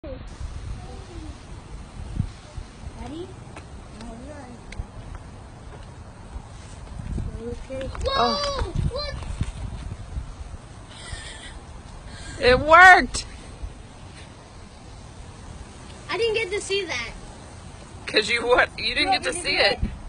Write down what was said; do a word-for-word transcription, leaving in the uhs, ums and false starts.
Ready? Okay. Whoa! Look! It worked! I didn't get to see that. Because you what? You didn't get to see it.